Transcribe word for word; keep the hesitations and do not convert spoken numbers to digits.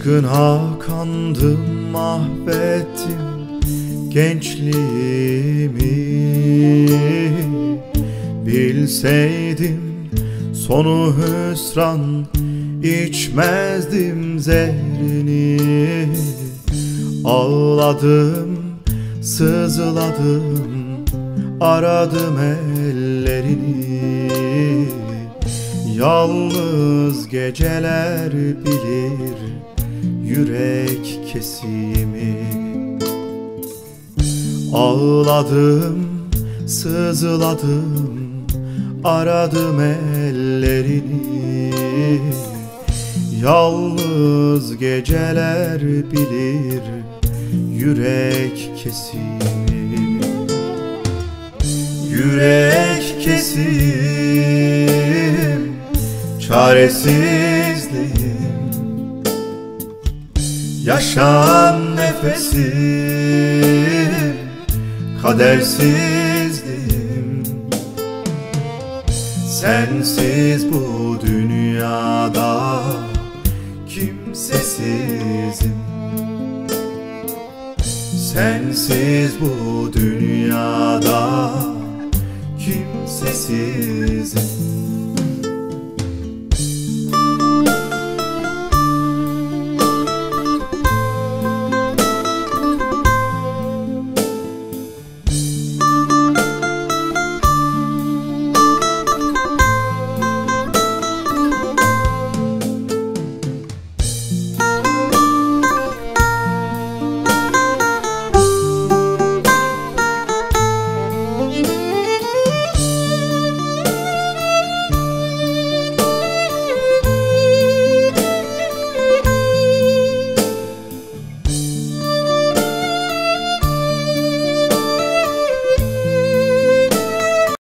Aşkına kandım, mahvettim gençliğimi. Bilseydim sonu hüsran, içmezdim zehrini. Ağladım, sızladım, aradım ellerini. Yalnız geceler bilir yürek kesimi. Ağladım, sızladım, aradım ellerini. Yalnız geceler bilir yürek kesimi. Yürek kesim, çaresizliğim, yaşam nefesim, kadersizliğim. Sensiz bu dünyada kimsesizim. Sensiz bu dünyada kimsesizim.